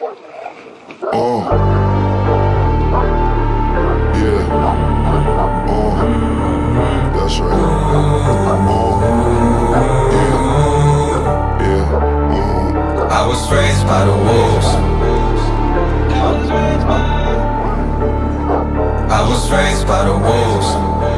That's right. I was raised by the wolves. I was raised by the wolves.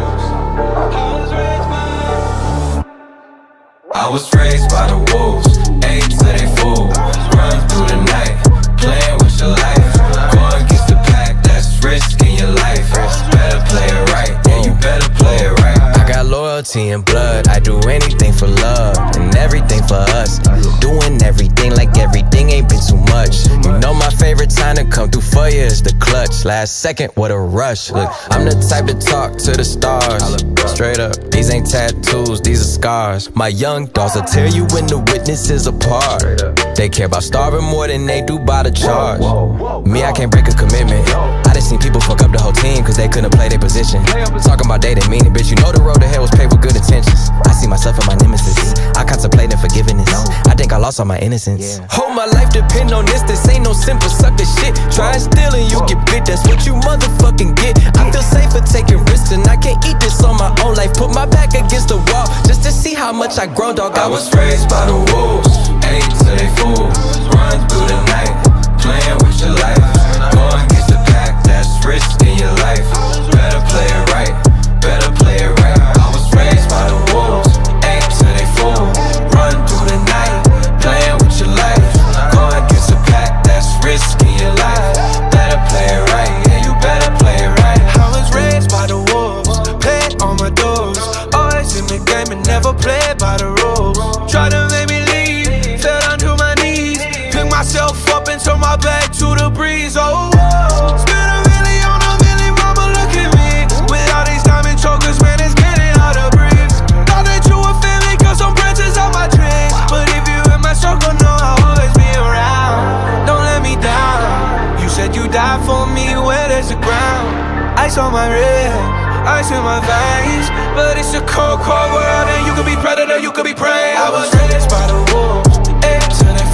I was raised by the wolves. Ate till they full. Run through the night, playing with your life. Go against the pack, that's risking your life. Better play it right, yeah, you better play it right. I got loyalty and blood, I do anything for love and everything for us. Doing everything like everything ain't been too much. You know my favorite time to come through for you is the clutch. Last second, what a rush. Look, I'm the type to talk to the stars. Straight up, these ain't tattoos, these are scars. My young dogs will tear you when the witnesses apart. They care about starving more than they do by the charge. Me, I can't break a commitment. I done seen people fuck up the whole team cause they couldn't play their position. Talking about they didn't mean it, bitch, you know the road to hell was paved with good intentions. I see myself and my nemesis, I contemplate forgiveness. I think I lost all my innocence. Whole my life depend on this, this ain't no simple sucker shit. Try and steal and you get bit, that's what you motherfucking get. I feel safer taking risks and I can't eat this on my own life. Put my back against the wall just to see how much I grown, dog. I was raised by the wolves, ate till they full. Run through the night, playing with your life. Go against the pack, that's risking your life. Better play it right, better play it right. I was raised by the wolves, ate till they full. Run through the night, playing with your life. Go against the pack, that's risking your life. Better play it right, yeah, you better play it right. I was raised by the wolves, paid on my dues. Always in the game and never played by the rules. Try to make me leave, fell down to my knees. Pick myself up and turn my back to the breeze. Oh, spend a million on a million, mama, look at me. With all these diamond chokers, man, it's getting hard to breathe. Thought that you were family, cause some branches on my tree. But if you in my circle, know I'll always be around. Don't let me down. You said you died for me, where there's the ground. Ice on my wrist, ice in my veins. But it's a cold, cold world, and you could be predator, you could be prey. I was raised by the wolves, ate till they